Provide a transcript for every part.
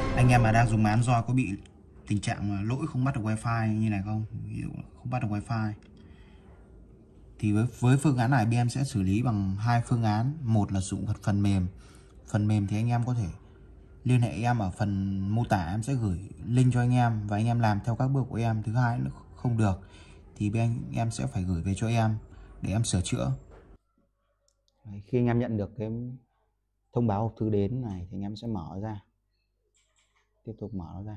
Anh em mà đang dùng máy Android có bị tình trạng mà lỗi không bắt được wifi như này không? Ví dụ không bắt được wifi thì với phương án này bên em sẽ xử lý bằng hai phương án. Một là sử dụng phần mềm. Phần mềm thì anh em có thể liên hệ em ở phần mô tả, em sẽ gửi link cho anh em và anh em làm theo các bước của em. Thứ hai nữa không được thì bên em sẽ phải gửi về cho em để em sửa chữa. Đấy, khi anh em nhận được cái thông báo hộp thư đến này thì anh em sẽ mở ra, tiếp tục mở nó ra.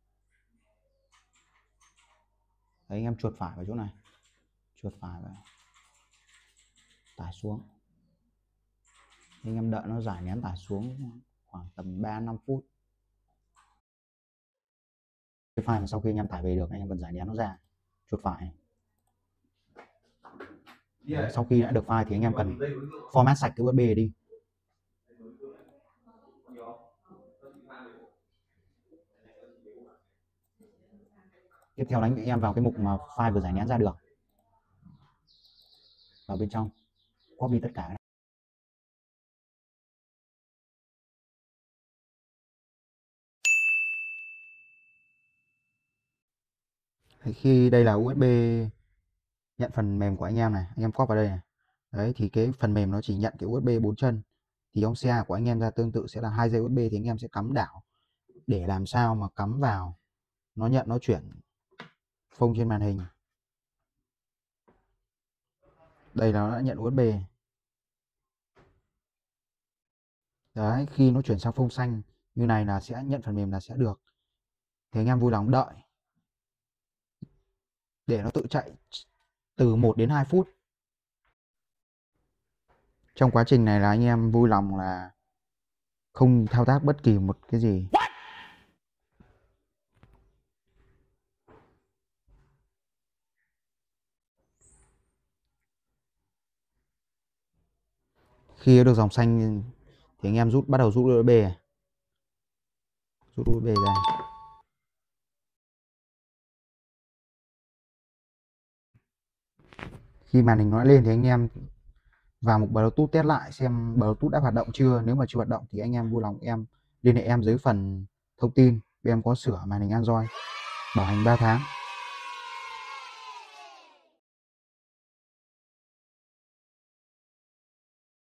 Đấy, anh em chuột phải vào chỗ này, chuột phải vào, tải xuống. Anh em đợi nó giải nén tải xuống khoảng tầm 3-5 phút. Cái file mà sau khi anh em tải về được anh em cần giải nén nó ra, chuột phải. Đấy, sau khi đã được file thì anh em cần format sạch cái USB đi. Tiếp theo đánh anh em vào cái mục mà file vừa giải nén ra được, vào bên trong copy tất cả. Khi đây là USB nhận phần mềm của anh em này, anh em copy vào đây này. Đấy thì cái phần mềm nó chỉ nhận cái USB 4 chân, thì ống CA của anh em ra tương tự sẽ là 2 dây USB, thì anh em sẽ cắm đảo để làm sao mà cắm vào nó nhận, nó chuyển phông trên màn hình. Đây là nó đã nhận USB. Đấy, khi nó chuyển sang phông xanh như này là sẽ nhận phần mềm là sẽ được. Thì anh em vui lòng đợi để nó tự chạy từ 1 đến 2 phút. Trong quá trình này là anh em vui lòng là không thao tác bất kỳ một cái gì. Khi được dòng xanh thì anh em bắt đầu rút USB này. Rút USB ra. Khi màn hình nó lên thì anh em vào mục Bluetooth test lại xem Bluetooth đã hoạt động chưa. Nếu mà chưa hoạt động thì anh em vui lòng em liên hệ em dưới phần thông tin, em có sửa màn hình Android bảo hành 3 tháng.